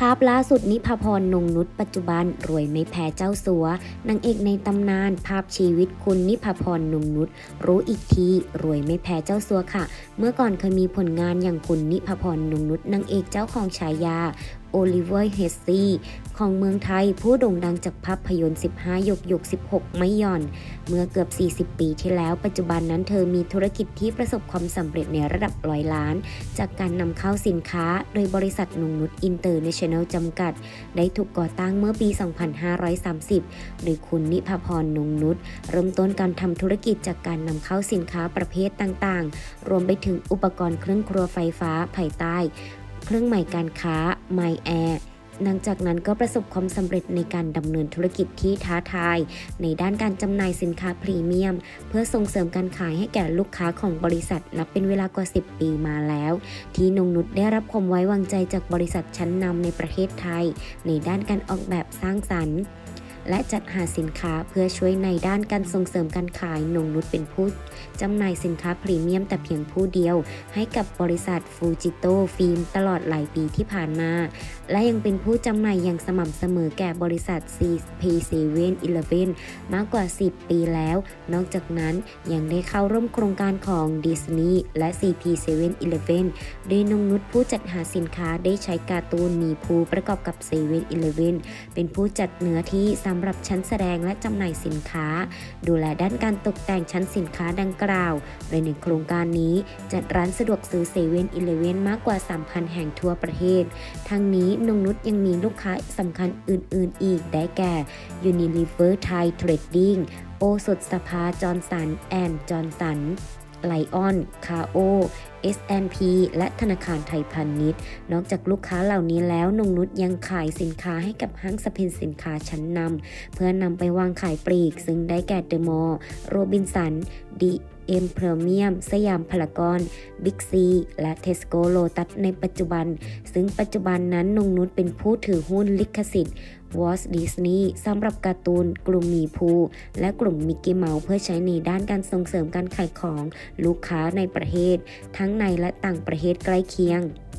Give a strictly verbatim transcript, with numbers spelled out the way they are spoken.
าพล่าสุดนิพาพร นงนุชปัจจุบันรวยไม่แพ้เจ้าสัวนางเอกในตำนานภาพชีวิตคุณนิพาพร นงนุชรู้อีกทีรวยไม่แพ้เจ้าสัวค่ะเมื่อก่อนเคยมีผลงานอย่างคุณนิพาพร นงนุชนางเอกเจ้าของฉายาโอลิเวอร์เฮสซีของเมืองไทยผู้โด่งดังจากภาพยนตร์สิบห้าหยกหยกสิบหกไม่หย่อนเมื่อเกือบสี่สิบปีที่แล้วปัจจุบันนั้นเธอมีธุรกิจที่ประสบความสำเร็จในระดับร้อยล้านจากการนำเข้าสินค้าโดยบริษัทนงนุชอินเตอร์เนชั่นแนลจำกัดได้ถูกก่อตั้งเมื่อปี สองพันห้าร้อยสามสิบ โดยคุณนิพาพร นงนุชเริ่มต้นการทำธุรกิจจากการนำเข้าสินค้าประเภทต่างๆรวมไปถึงอุปกรณ์เครื่องครัวไฟฟ้าภายใต้เครื่องหมายการค้า My Air หลังจากนั้นก็ประสบความสำเร็จในการดำเนินธุรกิจที่ท้าทายในด้านการจำหน่ายสินค้าพรีเมียมเพื่อส่งเสริมการขายให้แก่ลูกค้าของบริษัทนับเป็นเวลากว่าสิบปีมาแล้วที่นงนุชได้รับความไว้วางใจจากบริษัทชั้นนำในประเทศไทยในด้านการออกแบบสร้างสรรค์และจัดหาสินค้าเพื่อช่วยในด้านการส่งเสริมการขายนงนุชเป็นผู้จำหน่ายสินค้าพรีเมียมแต่เพียงผู้เดียวให้กับบริษัทฟูจิโตฟิล์มตลอดหลายปีที่ผ่านมาและยังเป็นผู้จำหน่ายอย่างสม่ำเสมอแก่บริษัท ซี พี เซเว่น อีเลฟเว่น มากกว่าสิบปีแล้วนอกจากนั้นยังได้เข้าร่วมโครงการของดิสนีย์และ ซี พี เซเว่น อีเลฟเว่น โดยนงนุชผู้จัดหาสินค้าได้ใช้การ์ตูนมีภูประกอบกับ เซเว่น อีเลฟเว่น เป็นผู้จัดเนื้อที่สำหรับชั้นแสดงและจำหน่ายสินค้าดูแลด้านการตกแต่งชั้นสินค้าดังกล่าวโดยในโครงการนี้จัดร้านสะดวกซื้อ เซเว่น อีเลฟเว่น มากกว่า สามพัน แห่งทั่วประเทศทั้งนี้นงนุชยังมีลูกค้าสำคัญอื่นๆอีกได้แก่ Unilever Thai Trading โอสถสภาจอห์นสันแอนด์จอห์นสันไลออน คาโอ เอส แอนด์ พี และธนาคารไทยพาณิชย์นอกจากลูกค้าเหล่านี้แล้วนงนุชยังขายสินค้าให้กับห้างสรรพสินค้าชั้นนำเพื่อนำไปวางขายปลีกซึ่งได้แก่เดอะมอลล์โรบินสันดีเอ็มพรีเมียมสยามพารากอนบิ๊กซีและเทสโก้โลตัสในปัจจุบันซึ่งปัจจุบันนั้นนงนุชเป็นผู้ถือหุ้นลิขสิทธิ์วอลต์ดิสนีย์สำหรับการ์ตูนกลุ่มหมีภูและกลุ่มมิกกี้เมาส์เพื่อใช้ในด้านการส่งเสริมการขายของลูกค้าในประเทศทั้งในและต่างประเทศใกล้เคียง